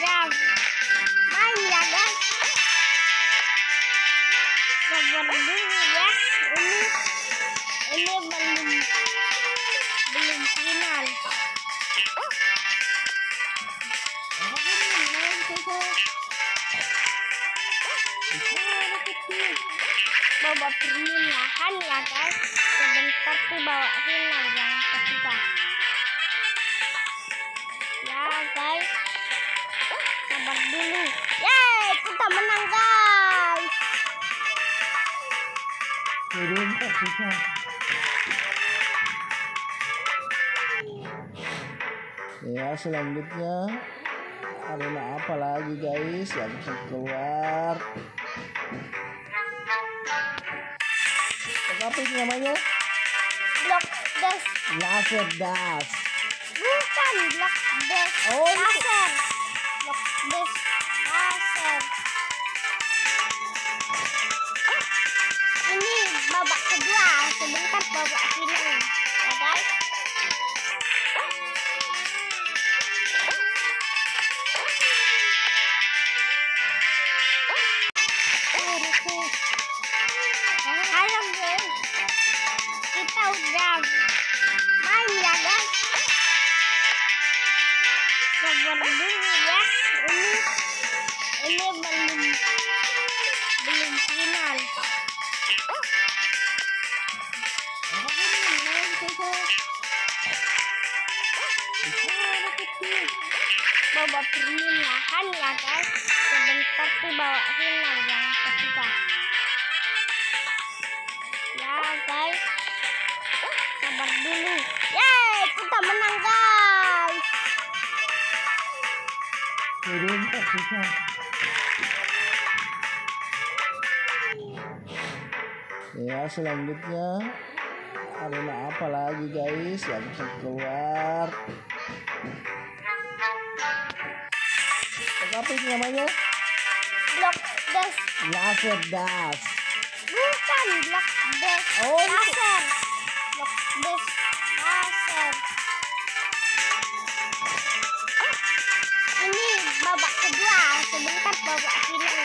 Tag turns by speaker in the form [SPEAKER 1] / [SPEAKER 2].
[SPEAKER 1] udah main ya guys. Sabar dulu ya. Ini belum final. Bawa perminahan ya guys. Sebentar tuh bawa final yang ketiga. Ya guys, sabar dulu. Yeay, kita menang guys.
[SPEAKER 2] Ya, selanjutnya arena apa lagi guys yang keluar? Apa itu namanya?
[SPEAKER 1] Block dash.
[SPEAKER 2] Laser dash.
[SPEAKER 1] Bukan block dash.
[SPEAKER 2] Oh,
[SPEAKER 1] laser. Block dash laser. Ini babak kedua. Sebentar babak final ya guys. Halo guys, kita udah main ya guys. Sabar dulu ya. Ini belum final. Bawa perminahan ya guys. Sebentar tuh bawa final yang ketiga. Ya guys, sabar dulu. Yeay, kita menang guys.
[SPEAKER 2] Ya, selanjutnya arena apa lagi guys yang keluar? Apa itu namanya?
[SPEAKER 1] Block dash.
[SPEAKER 2] Laser dash.
[SPEAKER 1] Bukan block dash.
[SPEAKER 2] Oh,
[SPEAKER 1] laser. Block dash laser. Ini babak kedua. Sebentar babak final